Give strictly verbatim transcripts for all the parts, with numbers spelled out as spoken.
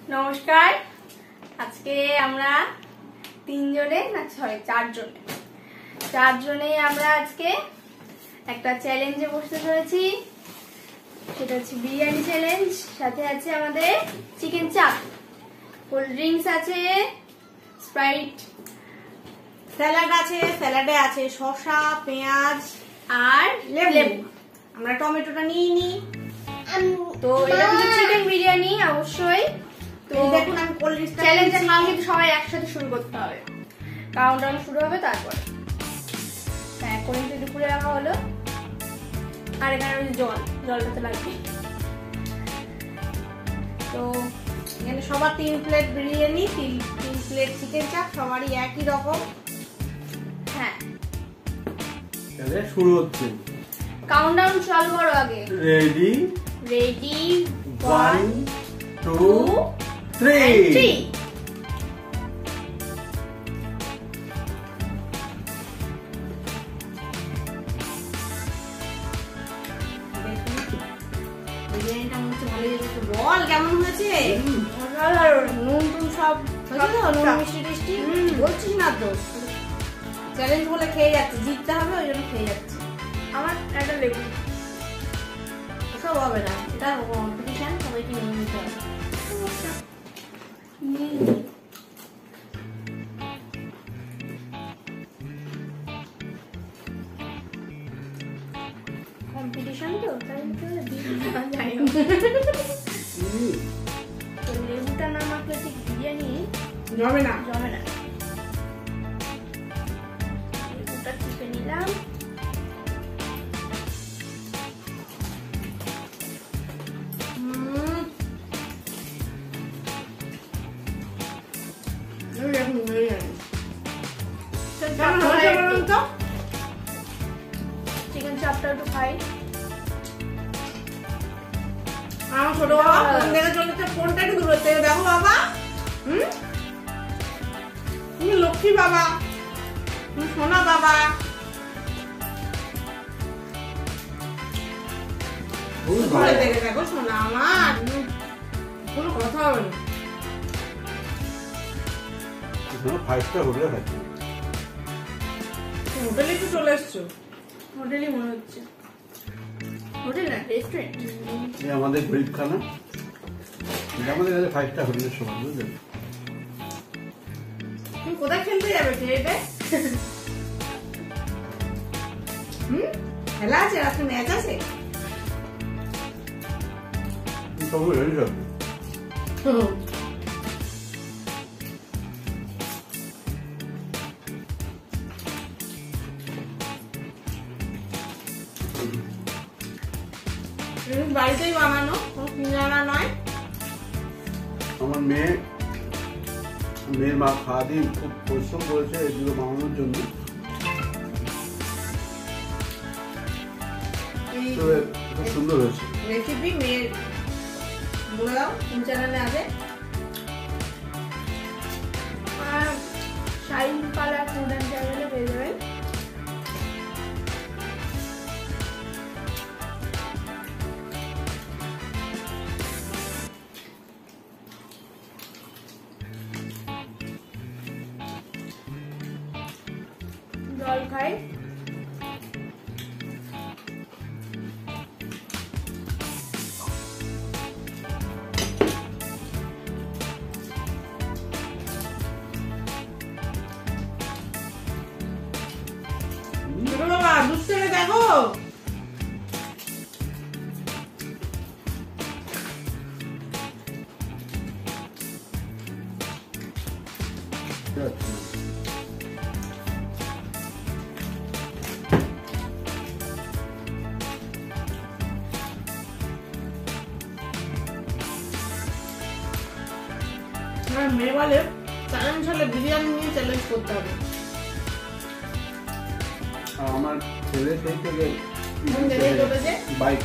নমস্কার। আজকে আমরা তিনজনে না ছয় চারজনে চারজনে আমরা আজকে একটা চ্যালেঞ্জে বসতে চলেছি। সেটা হচ্ছে বিরিয়ানি চ্যালেঞ্জ। সাথে আছে আমাদের চিকেন চাপ, কোল্ড ড্রিঙ্কস আছে, স্প্রাইট, স্যালাড আছে, স্যালাডে আছে শসা, পেঁয়াজ আর লেবু। আমরা টমেটোটা নিয়ে নিই। তো এটা হচ্ছে চিকেন বিরিয়ানি অবশ্যই। তো দেখুন আমি কোল্ড ড্রিঙ্কস চ্যালেঞ্জের নাম কিন্তু সবাই একসাথে শুরু করতে হবে। কাউন্টডাউন শুরু হবে তারপর। হ্যাঁ, কোন একটু দুপুরে রাখা হলো। আর এখানে রয়েছে জল, জলটাতে লাগবে। তো এখানে সবার তিন প্লেট বিরিয়ানি, তিন তিন প্লেট চিকেন চাপ, সবারই একই রকম। হ্যাঁ, তাহলে শুরু হচ্ছে। কাউন্টডাউন চালু করো আগে। Ready, ready, one two three. Three. বিরিয়ানিটা মনে হচ্ছে ভালোই হয়েছে। বল কেমন হয়েছে? নুন টুন সব হয়েছে তো? নুন মিষ্টি টেস্টি বলছিস না তো? চ্যালেঞ্জ বলে খেয়ে যাচ্ছে, জিততে হবে ওই জন্য খেয়ে যাচ্ছে। আমার একটা লেবু। ওসব হবে না, এটা কম্পিটিশন, সবাইকে নিয়ে নিতে হবে। কম্পিটিশন তো তাই জানি না। তো লেবুটা না মাখলে ঠিক বিরিয়ানি যাবে না। জমে না। লেবুটা টিপে নিলাম। হুম। এই দেখুন বিরিয়ানি। কেমন হয়েছে বলুন তো? চিকেন চাপটা একটু খাই। আমার ছোট বাবা ফোন দেখে চলেছে, ফোনটা একটু দূরে থেকে দেখো বাবা। হুম, তুমি লক্ষ্মী বাবা, তুমি সোনা বাবা। ঘরে থেকে দেখো সোনা আমার, কোনো কথা হবে না। ফাইভ স্টার হোটেলে খাচ্ছি। হোটেলে একটু চলে এসছো। হোটেলই মনে হচ্ছে। হোটেল না, রেস্টুরেন্ট। এই আমাদের গরিব খানা, এটা আমাদের কাছে ফাইভ স্টার হোটেলের সমান, বুঝলেন? তুমি কোথায় খেলতে যাবে খেয়েটে? হুম, খেলা আছে, আজকে ম্যাচ আছে। সব রেডি থাকবে। বাড়িতেই বানানো, কোনো কিনে আনা নয়। আমার মেয়ে মেয়ের মা খাওয়া দিয়ে খুব পরিশ্রম করেছে এগুলো বানানোর জন্য। এই তো খুব সুন্দর হয়েছে। রেসিপি মেয়ের বলে দাও, কোন চ্যানেলে আছে? আর শাইন পালা ফুড অ্যান্ড ট্রাভেলে পেয়ে যাবেন। জল খাই। ছোট বাবা দূর থেকে দেখো। আমার মেয়ে বলে চ্যালেঞ্জ হলে বিরিয়ানি নিয়ে চ্যালেঞ্জ করতে হবে। আর আমার ছেলে সেই থেকে কোন জায়গায় চলেছে? বাইক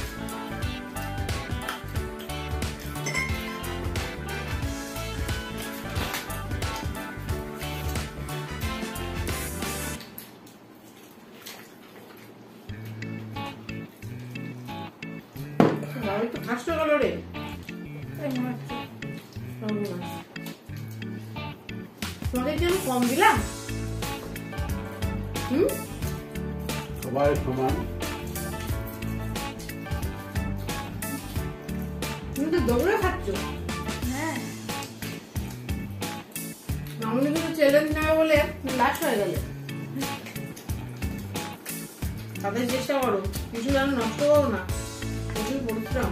একটু খাসতে গেল রে। তোমাকে কি আমি কম দিলাম? হুম, সবাই সমান। তুমি তো দৌড়ে খাচ্ছ। হ্যাঁ মামনি কিন্তু চ্যালেঞ্জ নেবে বলে লাশ হয়ে গেলে। তাদের চেষ্টা করো, কিছু যেন নষ্ট করো না, প্রচুর পরিশ্রম।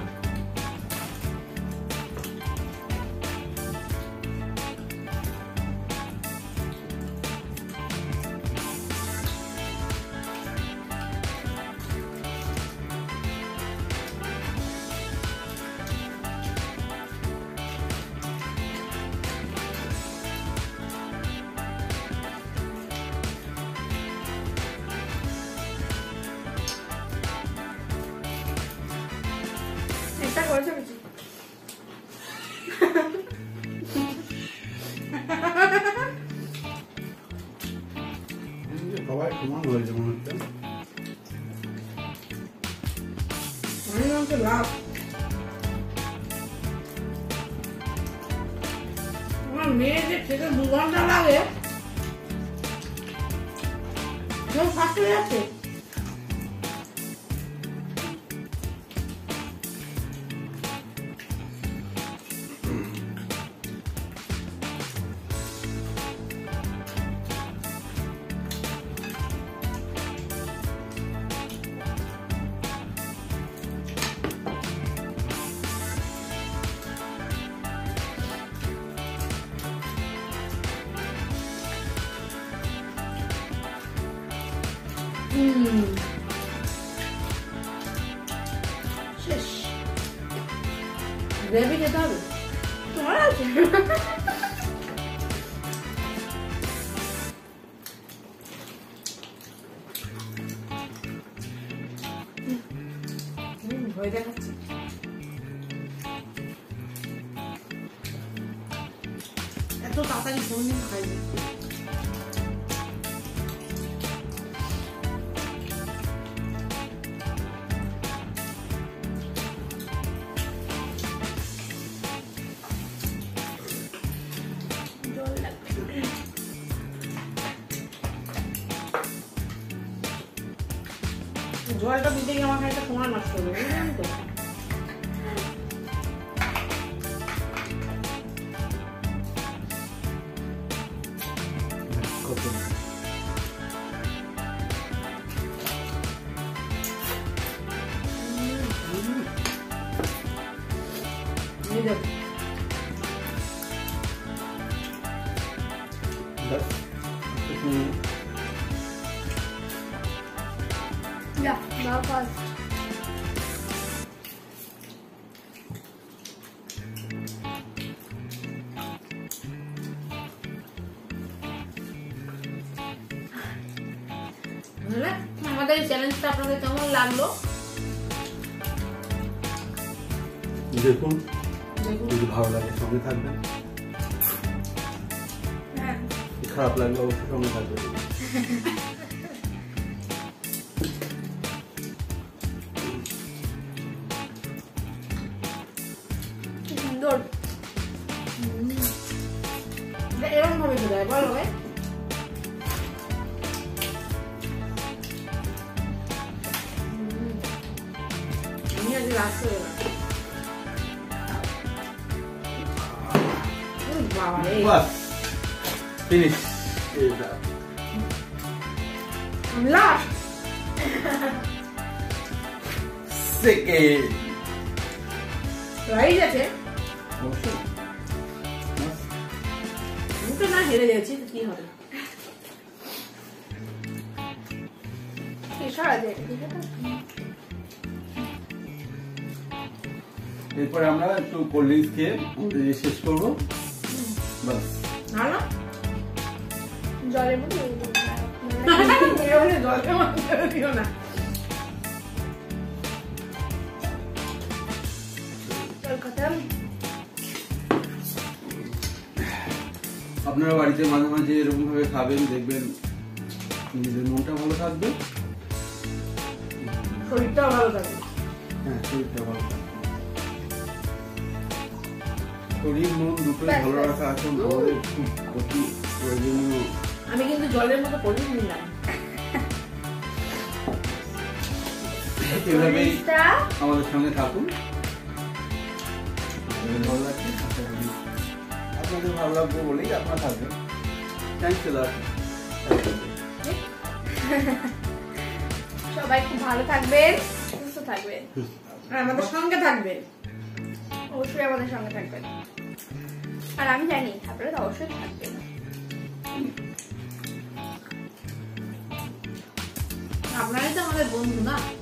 এটা করেছে কিছু সবাই সমান হয়েছে মনে হচ্ছে। আমি আমাকে লাভ আমার মেয়ে যে খেতে দু ঘন্টা লাগে কেউ ফার্স্ট হয়ে যাচ্ছে। হুম, শেষ। গ্রেভি খেতে হবে। তোমার আছে হুম, ভয় দেখাচ্ছি। এত তাড়াতাড়ি কোনদিন খাইনি। জল লাগবে জলটা দিতে গিয়ে আমার খানিকটা সময় নষ্ট হবে, বুঝলেন তো? কত এই দেখো, ব্যাস একটু যা দাও ফার্স্ট বুঝলে? আমাদের এই চ্যালেঞ্জটা আপনাদের কেমন লাগলো দেখুন, দেখুন। যদি ভালো লাগে সঙ্গে থাকবেন, হ্যাঁ খারাপ লাগলে অবশ্যই সঙ্গে থাকবেন। কি সুন্দর এরকম ভাবে তো দেয় বলো ভাই? আমি আজ লাস্ট হয়ে গেলাম। ওরে বাবা রে, বাস ফিনিশ। লাস্ট সেকেন্ড রাইজ আছে। অবশ্যই বাস। আমি তো না হেরে যাচ্ছি, তো কি হবে? কি সারা যায় ঠিক আছে এরপরে আমরা একটু কোল্ড ড্রিঙ্কস খেয়ে আমাদের ইয়ে শেষ করবো। বাস না না জলের মধ্যে দিয়ে দিও না। এবারে জলকে মাত্রা দিও না। জল খতম আপনারা বাড়িতে মাঝে মাঝে এরকম ভাবে খাবেন, দেখবেন নিজের মনটা ভালো থাকবে, শরীরটাও ভালো থাকবে। হ্যাঁ শরীরটা ভালো থাকবে। শরীর মন দুটোই ব্যাস, ভালো ব্যাস। রাখা এখন আমাদের খুব অতি প্রয়োজনীয়। আমি কিন্তু জলের মতো পড়ে নিলাম। এভাবেই জিনিসটা আমাদের সঙ্গে থাকুন। আপনাদের ভালো লাগছে, আশা করি আপনাদের ভালো লাগবে বলেই আপনারা থাকবেন। Thanks a lot. সবাই খুব ভালো থাকবেন, সুস্থ থাকবেন, আর আমাদের সঙ্গে থাকবেন। অবশ্যই আমাদের সঙ্গে থাকবেন। আর আমি জানি আপনারা তো অবশ্যই থাকবেন। আপনারাই তো আমাদের বন্ধু না।